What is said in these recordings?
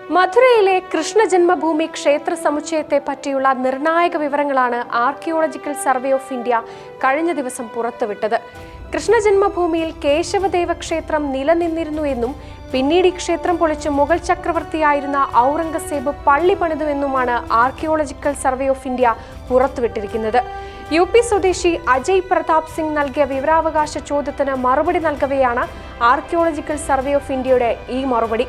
മധുരയിലെ കൃഷ്ണ ജന്മഭൂമി ക്ഷേത്ര സമുച്ചയത്തെ പറ്റിയുള്ള നിർണായക വിവരങ്ങളാണ് ആർക്കിയോളജിക്കൽ സർവേ ഓഫ് ഇന്ത്യ കഴിഞ്ഞ ദിവസം പുറത്തുവിട്ടത്. കൃഷ്ണ ജന്മഭൂമിയിൽ കേശവദേവ ക്ഷേത്രം നിലനിന്നിരുന്നു എന്നും പിന്നീട് ഈ ക്ഷേത്രം പൊളിച്ച് മുഗൾ ചക്രവർത്തിയായിരുന്ന ഔറംഗസേബ് പള്ളി പണിതുവെന്നുമാണ് ആർക്കിയോളജിക്കൽ സർവേ ഓഫ് ഇന്ത്യ പുറത്തുവിട്ടിരിക്കുന്നത്. UP സ്വദേശി അജയ് പ്രതാപ് സിംഗ് നൽകിയ വിവരാവകാശ ചോദ്യത്തിന് മറുപടി നൽകവെയാണ് ആർക്കിയോളജിക്കൽ സർവേ ഓഫ് ഇന്ത്യയുടെ ഈ മറുപടി.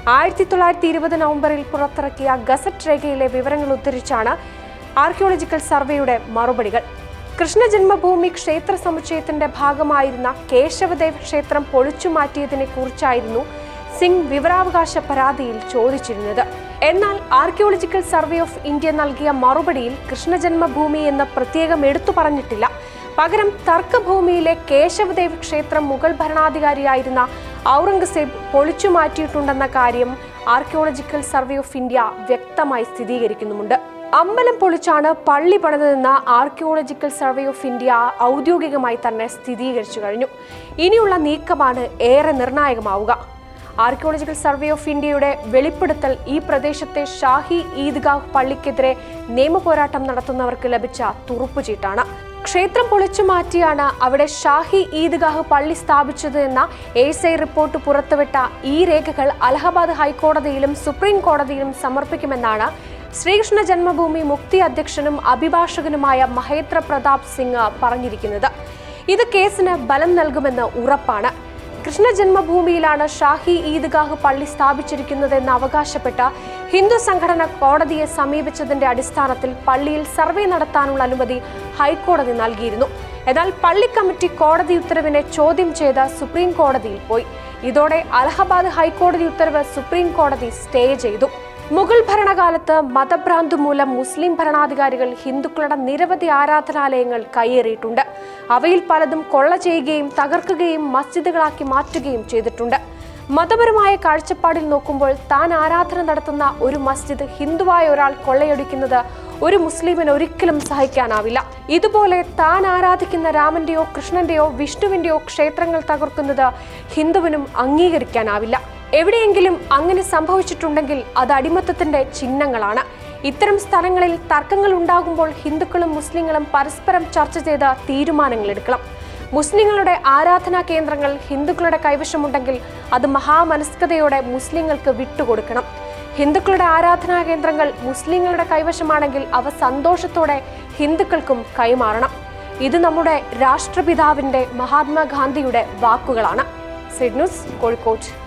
1920 നവംബറിൽ പുറത്തിറക്കിയ ഗസറ്റ് രേഖയിലെ വിവരങ്ങൾ ഉദ്ധരിച്ചാണ് ആർക്കിയോളജിക്കൽ സർവേയുടെ മറുപടികൾ. കൃഷ്ണ ജന്മഭൂമി ക്ഷേത്ര സമുച്ചയത്തിന്റെ ഭാഗമായിരുന്ന കേശവദേവ് ക്ഷേത്രം പൊളിച്ചുമാറ്റിയതിനെ കുറിച്ചായിരുന്നു സിംഗ് വിവരാവകാശ പരാതിയിൽ ചോദിച്ചിരുന്നത്. എന്നാൽ ആർക്കിയോളജിക്കൽ സർവേ ഓഫ് ഇന്ത്യ നൽകിയ മറുപടിയിൽ കൃഷ്ണ ജന്മഭൂമി എന്ന് പ്രത്യേകം എടുത്തു പറഞ്ഞിട്ടില്ല. പകരം തർക്കഭൂമിയിലെ കേശവദേവ് ക്ഷേത്രം മുഗൾ ഭരണാധികാരിയായിരുന്ന ഔറംഗസേബ് പൊളിച്ചു മാറ്റിയിട്ടുണ്ടെന്ന കാര്യം ആർക്കിയോളജിക്കൽ സർവേ ഓഫ് ഇന്ത്യ വ്യക്തമായി സ്ഥിരീകരിക്കുന്നുമുണ്ട്. അമ്പലം പൊളിച്ചാണ് പള്ളി പണിതെന്ന ആർക്കിയോളജിക്കൽ സർവേ ഓഫ് ഇന്ത്യ ഔദ്യോഗികമായി തന്നെ സ്ഥിരീകരിച്ചു കഴിഞ്ഞു. ഇനിയുള്ള നീക്കമാണ് ഏറെ നിർണായകമാവുക. ആർക്കിയോളജിക്കൽ സർവേ ഓഫ് ഇന്ത്യയുടെ വെളിപ്പെടുത്തൽ ഈ പ്രദേശത്തെ ഷാഹി ഈദ്ഗാഹ് പള്ളിക്കെതിരെ നിയമപോരാട്ടം നടത്തുന്നവർക്ക് ലഭിച്ച തുറുപ്പുചീട്ടാണ്. ക്ഷേത്രം പൊളിച്ചു മാറ്റിയാണ് അവിടെ ഷാഹി ഈദ്ഗാഹ് പള്ളി സ്ഥാപിച്ചത് എന്ന ASI റിപ്പോർട്ട് പുറത്തുവിട്ട ഈ രേഖകൾ അലഹബാദ് ഹൈക്കോടതിയിലും സുപ്രീം കോടതിയിലും സമർപ്പിക്കുമെന്നാണ് ശ്രീകൃഷ്ണ ജന്മഭൂമി മുക്തി അധ്യക്ഷനും അഭിഭാഷകനുമായ മഹേന്ദ്ര പ്രതാപ് സിംഗ് പറഞ്ഞിരിക്കുന്നത്. ഇത് കേസിന് ബലം നൽകുമെന്ന് ഉറപ്പാണ്. കൃഷ്ണ ജന്മഭൂമിയിലാണ് ഷാഹി ഈദ്ഗാഹ് പള്ളി സ്ഥാപിച്ചിരിക്കുന്നതെന്ന് അവകാശപ്പെട്ട ഹിന്ദു സംഘടന കോടതിയെ സമീപിച്ചതിന്റെ അടിസ്ഥാനത്തിൽ പള്ളിയിൽ സർവേ നടത്താനുള്ള അനുമതി ഹൈക്കോടതി നൽകിയിരുന്നു. എന്നാൽ പള്ളി കമ്മിറ്റി കോടതി ഉത്തരവിനെ ചോദ്യം ചെയ്ത് സുപ്രീം കോടതിയിൽ പോയി. ഇതോടെ അലഹബാദ് ഹൈക്കോടതി ഉത്തരവ് സുപ്രീം കോടതി സ്റ്റേ ചെയ്തു. മുഗൾ ഭരണകാലത്ത് മതഭ്രാന്ത് മൂലം മുസ്ലിം ഭരണാധികാരികൾ ഹിന്ദുക്കളുടെ നിരവധി ആരാധനാലയങ്ങൾ കയ്യേറിയിട്ടുണ്ട്. അവയിൽ പലതും കൊള്ള ചെയ്യുകയും തകർക്കുകയും മസ്ജിദുകളാക്കി മാറ്റുകയും ചെയ്തിട്ടുണ്ട്. മതപരമായ കാഴ്ചപ്പാടിൽ നോക്കുമ്പോൾ താൻ ആരാധന നടത്തുന്ന ഒരു മസ്ജിദ് ഹിന്ദുവായ ഒരാൾ കൊള്ളയടിക്കുന്നത് ഒരു മുസ്ലിമിന് ഒരിക്കലും സഹിക്കാനാവില്ല. ഇതുപോലെ താൻ ആരാധിക്കുന്ന രാമന്റെയോ കൃഷ്ണന്റെയോ വിഷ്ണുവിന്റെയോ ക്ഷേത്രങ്ങൾ തകർക്കുന്നത് ഹിന്ദുവിനും അംഗീകരിക്കാനാവില്ല. എവിടെയെങ്കിലും അങ്ങനെ സംഭവിച്ചിട്ടുണ്ടെങ്കിൽ അത് അടിമത്തത്തിന്റെ ചിഹ്നങ്ങളാണ്. ഇത്തരം സ്ഥലങ്ങളിൽ തർക്കങ്ങൾ ഉണ്ടാകുമ്പോൾ ഹിന്ദുക്കളും മുസ്ലിങ്ങളും പരസ്പരം ചർച്ച ചെയ്ത് തീരുമാനങ്ങൾ എടുക്കണം. മുസ്ലിങ്ങളുടെ ആരാധനാ കേന്ദ്രങ്ങൾ ഹിന്ദുക്കളുടെ കൈവശമുണ്ടെങ്കിൽ അത് മഹാമനസ്കതയോടെ മുസ്ലിങ്ങൾക്ക് വിട്ടുകൊടുക്കണം. ഹിന്ദുക്കളുടെ ആരാധനാ കേന്ദ്രങ്ങൾ മുസ്ലിങ്ങളുടെ കൈവശമാണെങ്കിൽ അവ സന്തോഷത്തോടെ ഹിന്ദുക്കൾക്കും കൈമാറണം. ഇത് നമ്മുടെ രാഷ്ട്രപിതാവിന്റെ മഹാത്മാഗാന്ധിയുടെ വാക്കുകളാണ്. സിഡ് ന്യൂസ്, കോഴിക്കോട്.